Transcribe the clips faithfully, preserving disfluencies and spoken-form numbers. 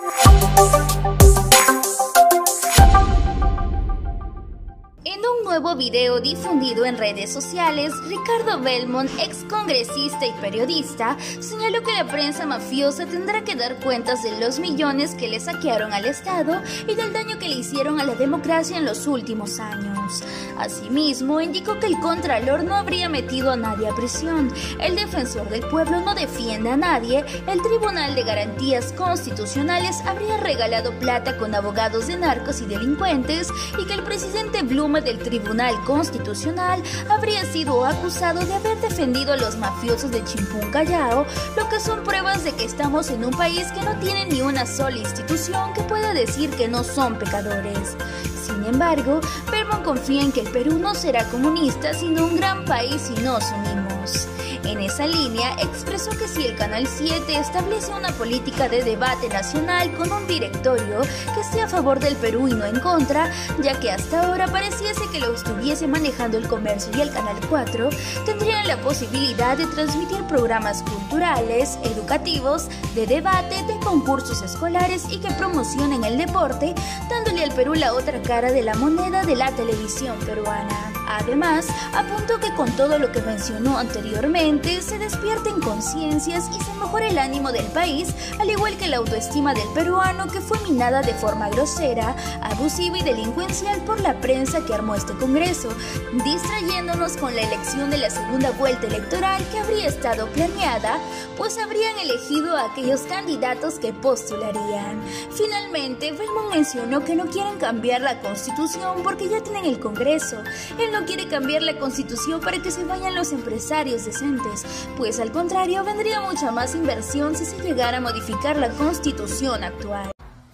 En un nuevo video difundido en redes sociales, Ricardo Belmont, ex congresista y periodista, señaló que la prensa mafiosa tendrá que dar cuentas de los millones que le saquearon al Estado y del daño que le hicieron a la democracia en los últimos años. Asimismo, indicó que el Contralor no habría metido a nadie a prisión, el Defensor del Pueblo no defiende a nadie, el Tribunal de Garantías Constitucionales habría regalado plata con abogados de narcos y delincuentes y que el presidente Blume del Tribunal Constitucional habría sido acusado de haber defendido a los mafiosos de Chimpún Callao, lo que son pruebas de que estamos en un país que no tiene ni una sola institución que pueda decir que no son pecadores. Sin embargo, Belmont confía en que el Perú no será comunista, sino un gran país si nos unimos. En esa línea, expresó que si el Canal siete establece una política de debate nacional con un directorio que esté a favor del Perú y no en contra, ya que hasta ahora pareciese que lo estuviese manejando el Comercio y el Canal cuatro, tendrían la posibilidad de transmitir programas culturales, educativos, de debate, de concursos escolares y que promocionen el deporte, dándole al Perú la otra cara de la moneda de la televisión peruana. Además, apuntó que con todo lo que mencionó anteriormente, se despierten conciencias y se mejore el ánimo del país, al igual que la autoestima del peruano, que fue minada de forma grosera, abusiva y delincuencial por la prensa que armó este Congreso, distrayéndonos con la elección de la segunda vuelta electoral que habría estado planeada, pues habrían elegido a aquellos candidatos que postularían. Finalmente, Belmont mencionó que no quieren cambiar la Constitución porque ya tienen el Congreso. Él no quiere cambiar la Constitución para que se vayan los empresarios decentes, pues al contrario vendría mucha más inversión si se llegara a modificar la Constitución actual.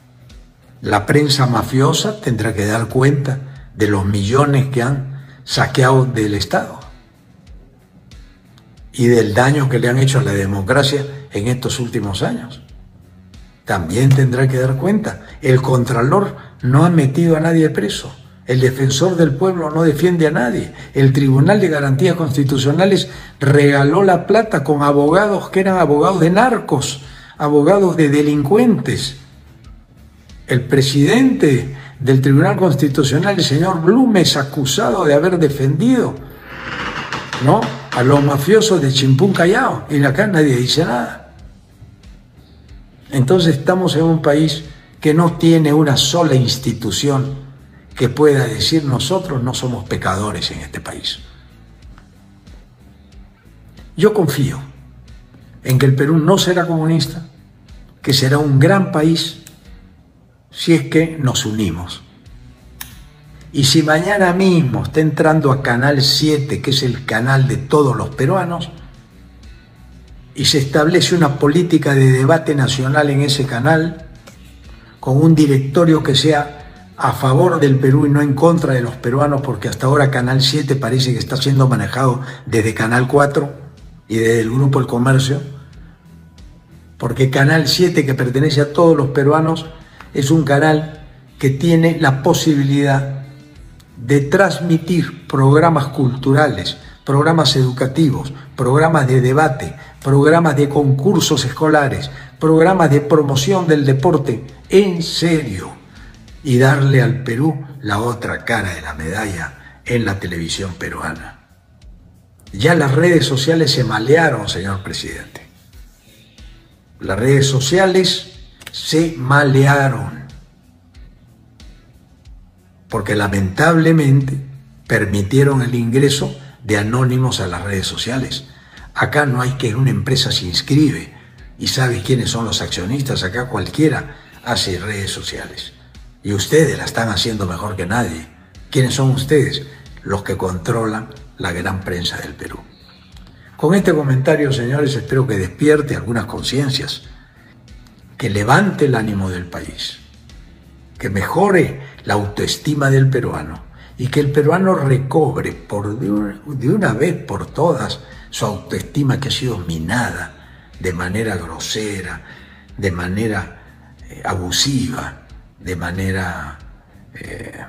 La prensa mafiosa tendrá que dar cuenta de los millones que han saqueado del Estado y del daño que le han hecho a la democracia en estos últimos años. También tendrá que dar cuenta. El Contralor no ha metido a nadie preso. El Defensor del Pueblo no defiende a nadie. El Tribunal de Garantías Constitucionales regaló la plata con abogados que eran abogados de narcos, abogados de delincuentes. El presidente del Tribunal Constitucional, el señor Blume, es acusado de haber defendido, ¿no?, a los mafiosos de Chimpún Callao. Y acá nadie dice nada. Entonces estamos en un país que no tiene una sola institución que pueda decir nosotros no somos pecadores en este país. Yo confío en que el Perú no será comunista, que será un gran país si es que nos unimos. Y si mañana mismo está entrando a Canal siete, que es el canal de todos los peruanos, y se establece una política de debate nacional en ese canal, con un directorio que sea a favor del Perú y no en contra de los peruanos, porque hasta ahora Canal siete parece que está siendo manejado desde Canal cuatro y desde el Grupo El Comercio, porque Canal siete, que pertenece a todos los peruanos, es un canal que tiene la posibilidad de transmitir programas culturales, programas educativos, programas de debate, programas de concursos escolares, programas de promoción del deporte en serio, y darle al Perú la otra cara de la medalla en la televisión peruana. Ya las redes sociales se malearon, señor presidente. Las redes sociales se malearon, porque lamentablemente permitieron el ingreso de anónimos a las redes sociales. Acá no hay que una empresa se inscribe y sabe quiénes son los accionistas. Acá cualquiera hace redes sociales. Y ustedes la están haciendo mejor que nadie. ¿Quiénes son ustedes? Los que controlan la gran prensa del Perú. Con este comentario, señores, espero que despierte algunas conciencias, que levante el ánimo del país, que mejore la autoestima del peruano y que el peruano recobre por de una, de una vez por todas su autoestima, que ha sido minada de manera grosera, de manera eh, abusiva, de manera eh,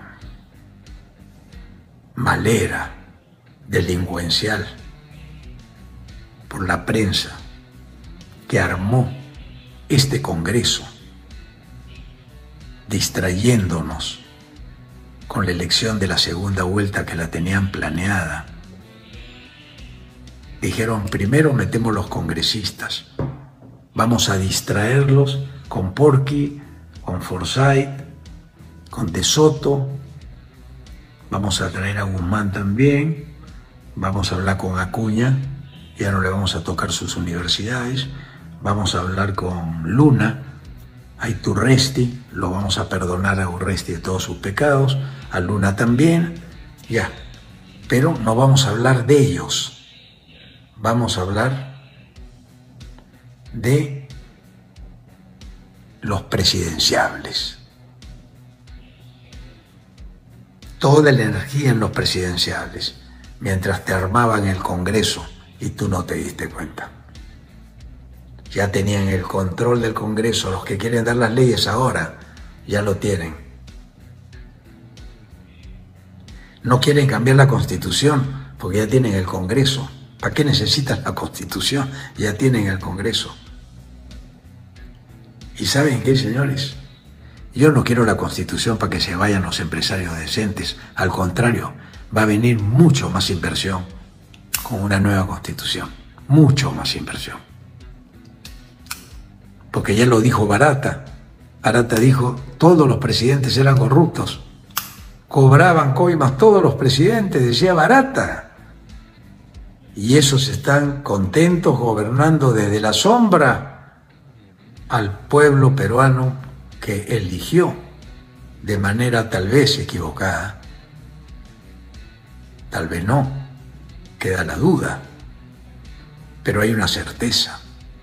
malera, delincuencial, por la prensa que armó este Congreso distrayéndonos con la elección de la segunda vuelta que la tenían planeada. Dijeron, primero metemos los congresistas, vamos a distraerlos con Porky, con Forsyth, con De Soto, vamos a traer a Guzmán también, vamos a hablar con Acuña, ya no le vamos a tocar sus universidades, vamos a hablar con Luna, a Iturresti, lo vamos a perdonar a Urresti de todos sus pecados, a Luna también, ya, pero no vamos a hablar de ellos, vamos a hablar de los presidenciables. Toda la energía en los presidenciables, mientras te armaban el Congreso y tú no te diste cuenta. Ya tenían el control del Congreso, los que quieren dar las leyes ahora, ya lo tienen. No quieren cambiar la Constitución porque ya tienen el Congreso. ¿Para qué necesitan la Constitución? Ya tienen el Congreso. ¿Y saben qué, señores? Yo no quiero la Constitución para que se vayan los empresarios decentes. Al contrario, va a venir mucho más inversión con una nueva Constitución. Mucho más inversión. Porque ya lo dijo Barata. Barata dijo, todos los presidentes eran corruptos. Cobraban coimas todos los presidentes, decía Barata. Y esos están contentos gobernando desde la sombra al pueblo peruano que eligió de manera tal vez equivocada. Tal vez no, queda la duda, pero hay una certeza,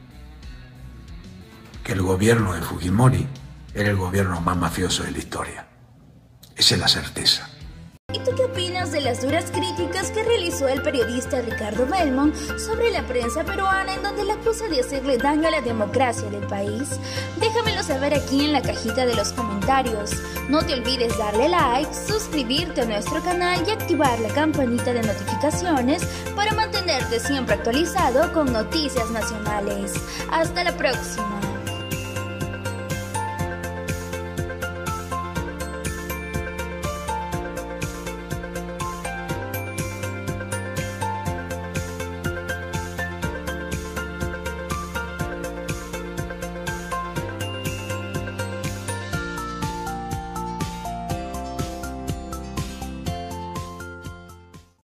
que el gobierno de Fujimori era el gobierno más mafioso de la historia. Esa es la certeza. ¿Y tú qué opinas de las duras críticas que realizó el periodista Ricardo Belmont sobre la prensa peruana, en donde la acusa de hacerle daño a la democracia del país? Déjamelo saber aquí en la cajita de los comentarios. No te olvides darle like, suscribirte a nuestro canal y activar la campanita de notificaciones para mantenerte siempre actualizado con noticias nacionales. Hasta la próxima.